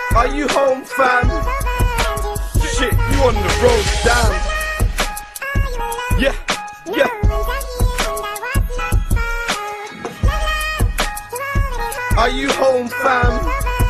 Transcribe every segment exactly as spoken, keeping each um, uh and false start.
Are you home, fam? Shit, you on the road, damn. Yeah, yeah. Are you home, fam?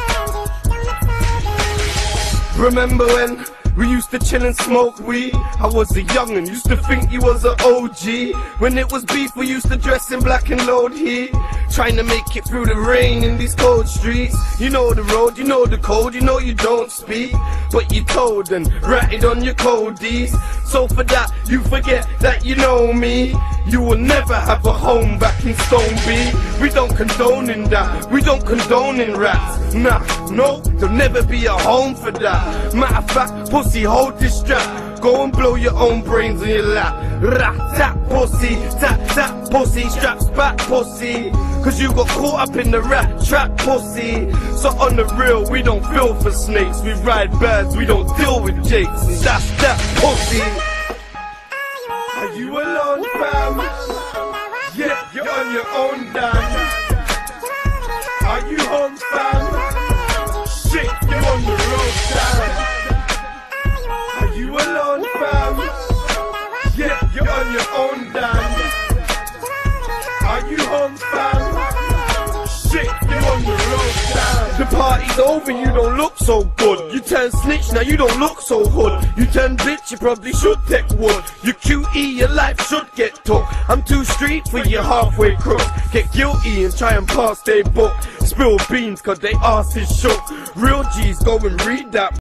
Remember when we used to chill and smoke weed? I was a young'un, used to think you was an O G. When it was beef, we used to dress in black and load heat, trying to make it through the rain in these cold streets. You know the road, you know the code, you know you don't speak, but you told and ratted on your codies. So for that, you forget that you know me. You will never have a home back in Stone B. We don't condone in that, we don't condone in raps. Nah, no, there'll never be a home for that. Matter of fact, pussy, hold this strap. Go and blow your own brains in your lap. Rat, tap, pussy, tap, tap, pussy. Straps back, pussy. Cause you got caught up in the rat trap, pussy. So on the real, we don't feel for snakes. We ride birds, we don't deal with jakes. And that's that, pussy. Are you alone, fam? Yeah, you're on your own, damn. Are you home, fam? Shit, you're on the road, damn. Are you alone, fam? Yeah, you're on your own, damn. Are you home, fam? Shit, you're on the road, damn. The party's over, you don't look so good. You turn snitch, now you don't look so hood. You turn bitch, you probably should take wood. You Q E, your life should get took. I'm too street for your halfway crooks. Get guilty and try and pass their book. Spill beans cause they ass is shook. Real G's go and read that.